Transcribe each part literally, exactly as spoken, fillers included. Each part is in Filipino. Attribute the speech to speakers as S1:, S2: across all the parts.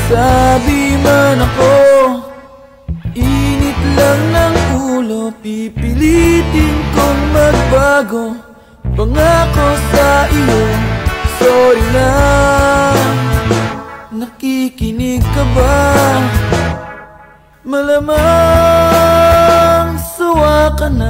S1: magsabi man ako, init lang ng ulo, pipilitin kong magbago. Pangako sa iyo, sorry na. Nakikinig ka ba? Malamang sawa ka na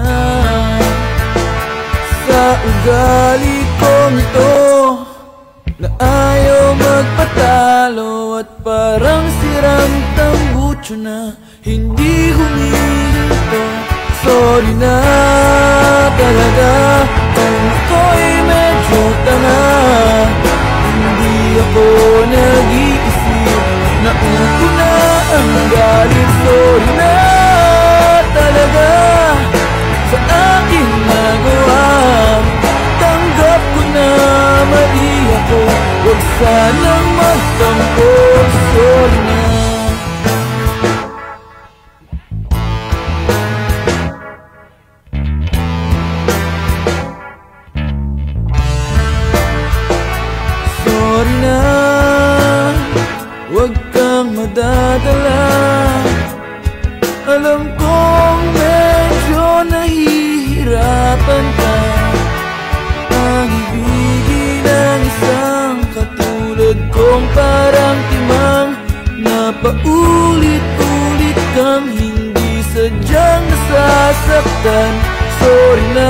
S1: sa ugali kong ito, na ayaw magpatalo at parang sirang tambutso na hindi humihinto. Sorry na talaga kung ako'y medyo tanga. Hindi ako nag-iisip, nauto na ang galit. Sorry na talaga sa aking nagawa. Tanggap ko na mali ako, huwag sanang magtampo. Sorry na. Sorry na, huwag kang madadala. Alam kong medyo nahihirapan ka ang ibigin ng isang katulad kong parang timang na paulit-ulit kang hindi sadyang nasasaktan. Sorry na,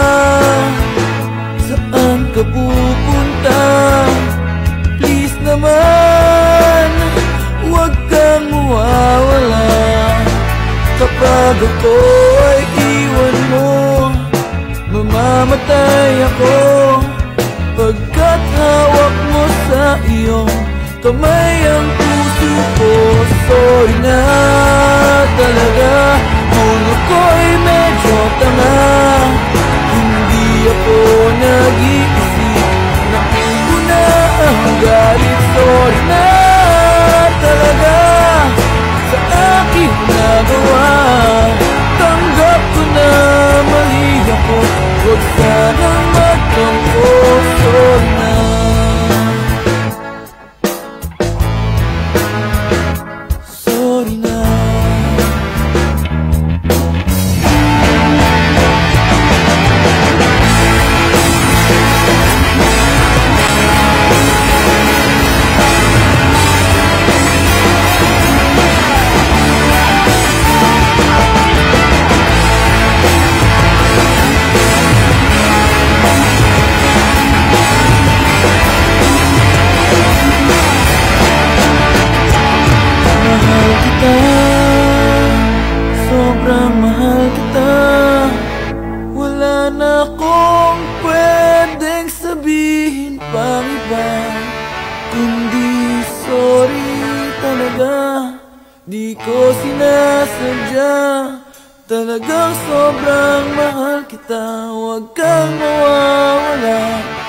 S1: saan ka pupunta? Please naman, huwag kang mawawala. Kapag ako ay iwan mo, mamamatay ako, pagkat hawak mo sa iyong kamay ang puso ko. Sorry na talaga kung ako'y medyo tanga. Hindi ako nag-iisip, nauto na ang galit. Sorry na talaga sa aking nagawa. Tanggap ko na mali ako, huwag sanang magtampo. Sorry na. Sorry na. Sobrang mahal kita, wala na akong pwedeng sabihin pang iba, kundi sorry talaga. Di ko sinasadya, talagang sobrang mahal kita. Huwag kang mawawala.